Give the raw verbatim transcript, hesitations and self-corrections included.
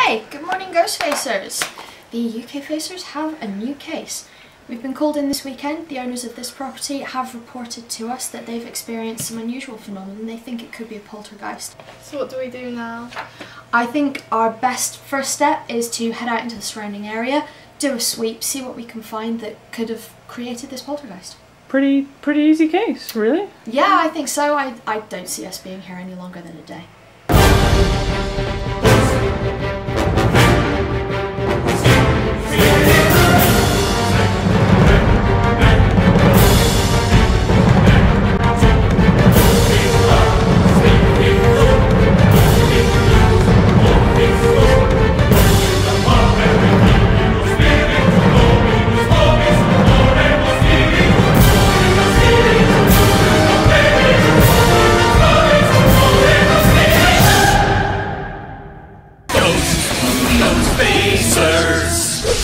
Hey, good morning Ghostfacers! The U K Facers have a new case. We've been called in this weekend. The owners of this property have reported to us that they've experienced some unusual phenomena and they think it could be a poltergeist. So what do we do now? I think our best first step is to head out into the surrounding area, do a sweep, see what we can find that could have created this poltergeist. Pretty, pretty easy case, really? Yeah, I think so. I, I don't see us being here any longer than a day. Ghostfacers!